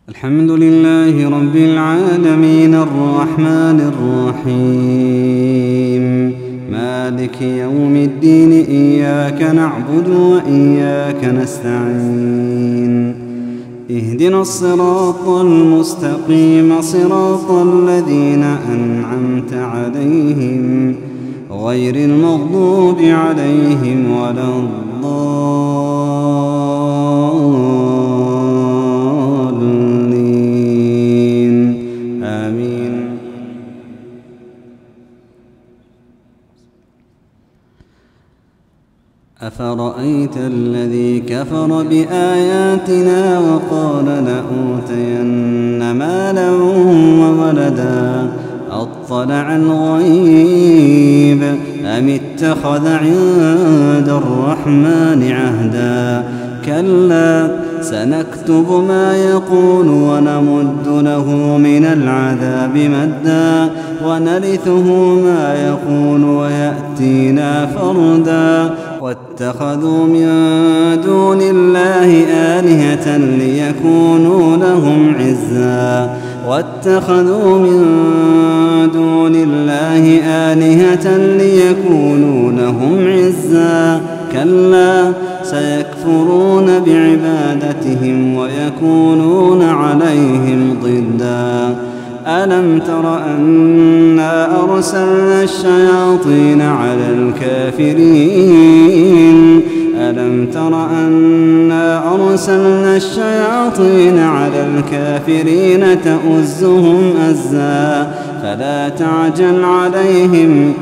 الحمد لله رب العالمين الرحمن الرحيم مالك يوم الدين إياك نعبد وإياك نستعين اهدنا الصراط المستقيم صراط الذين أنعمت عليهم غير المغضوب عليهم ولا الضالين آمين. أفرأيت الذي كفر بآياتنا وقال لأوتين مالا وولدا أطلع الغيب أم اتخذ عند الرحمن عهدا كلا سنكتب ما يقول ونمد له من العذاب مدا ونرثه ما يقول ويأتينا فردا واتخذوا من دون الله آلهة ليكونوا لهم عزا واتخذوا من دون الله آلهة ليكونوا لهم عزا كلا سيكفرون بعبادتهم ويكونون عليهم ضدا ألم تر أنا أرسلنا الشياطين على الكافرين ألم تر أنا أرسلنا الشياطين على الكافرين تؤزهم أزا فلا تعجل عليهم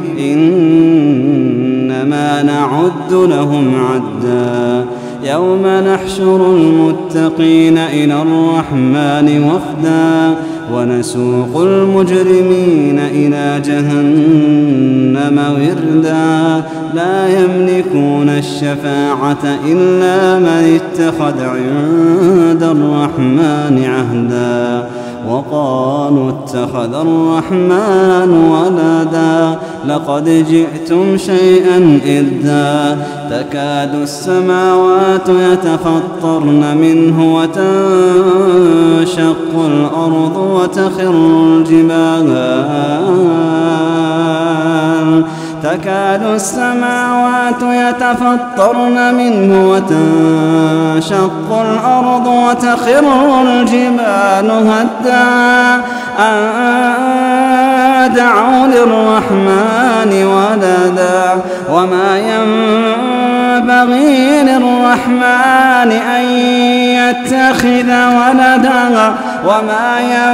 إنما نعد لهم عدا يوم نحشر المتقين إلى الرحمن وفدا ونسوق المجرمين إلى جهنم وردا لا يملكون الشفاعة إلا من اتخذ عند الرحمن عهدا وقالوا اتخذ الرحمن ولدا لقد جئتم شيئا إدا تكاد السماوات يتفطرن منه وتنشق الأرض وتخر الجبال تكاد السماوات يتفطرن منه وتنشق الأرض وتخر الجبال هدا أن دعوا للرحمن ولدا وما ينبغي للرحمن أن يتخذ ولدا وما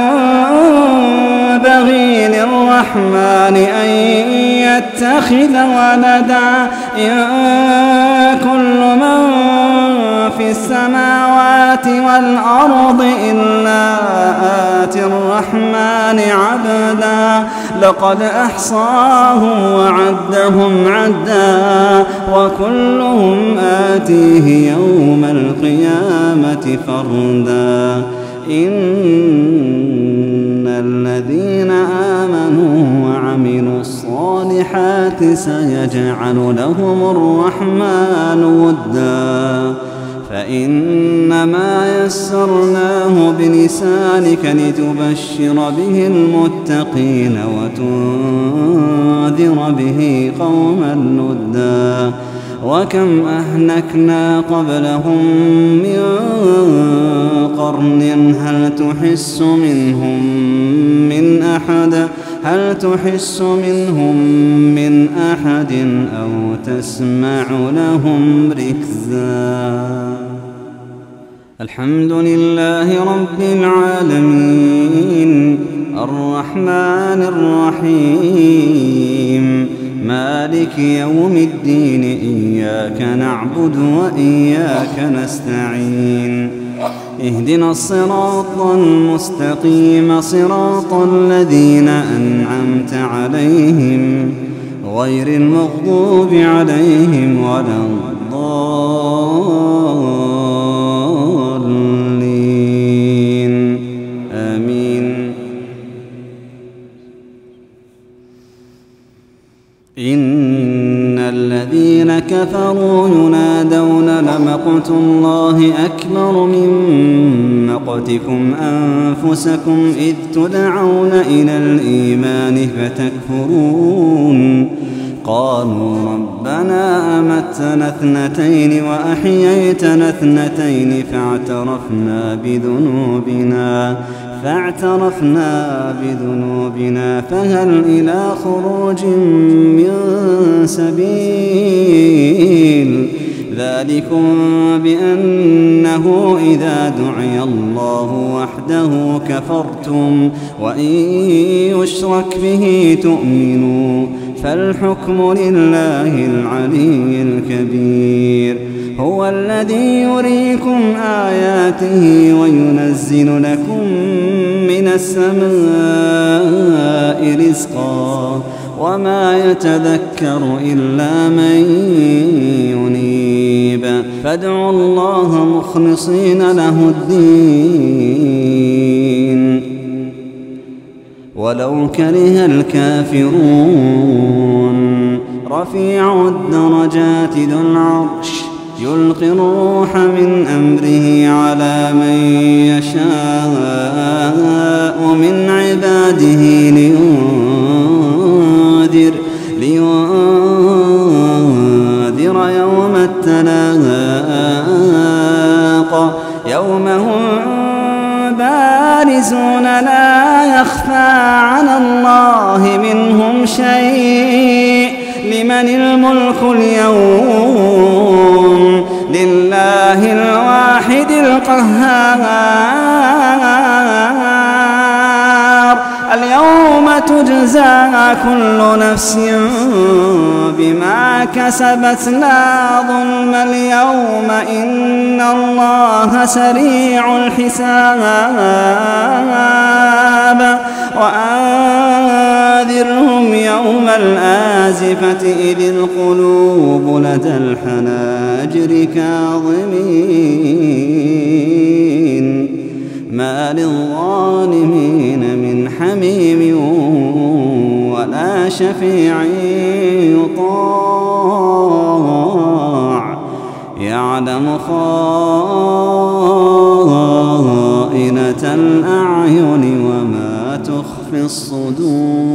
ينبغي للرحمن أن يتخذ ولدا إن كل من في السماوات والأرض إلا آتي الرحمن عبدا لقد أحصاهم وعدهم عدا وكلهم آتيه يوم القيامة فردا إن الذين آمنوا وعملوا الصالحات سيجعل لهم الرحمن ودا فإنما يسرناه بلسانك لتبشر به المتقين وتنذر به قوما لدا وكم أهلكنا قبلهم من قرن هل تحس منهم من أحد أو تسمع لهم ركزا. الحمد لله رب العالمين الرحمن الرحيم مالك يوم الدين إياك نعبد وإياك نستعين اهدنا الصراط المستقيم صراط الذين أنعمت عليهم غير المغضوب عليهم ولا الضالين آمين. إن الذين الذين كفروا ينادون لمقت الله أكبر من مقتكم أنفسكم إذ تدعون إلى الإيمان فتكفرون قالوا ربنا أمتنا اثنتين وأحييتنا اثنتين فاعترفنا بذنوبنا فهل إلى خروج من سبيل ذلكم بأنه إذا دعي الله وحده كفرتم وإن يشرك به تؤمنوا فالحكم لله العلي الكبير هو الذي يريكم آياته وينزل لكم من السماء رزقا وما يتذكر إلا من ينيب فادعوا الله مخلصين له الدين ولو كره الكافرون رفيع الدرجات ذو العرش يلقي الروح من أمره على من يشاء من عباده لينذر يوم التلاق يوم هم بارزون لا يخفى على الله منهم شيء لمن الملك اليوم لله الواحد القهار اليوم تجزى كل نفس بما كسبت لا ظلم اليوم إن الله سريع الحساب وأنذرهم يوم الآزفة إذ القلوب لدى الحناجر كاظمين ما للظالمين من حميم ولا شفيع يطاع يعلم خائنة الأعين وما تخفي الصدور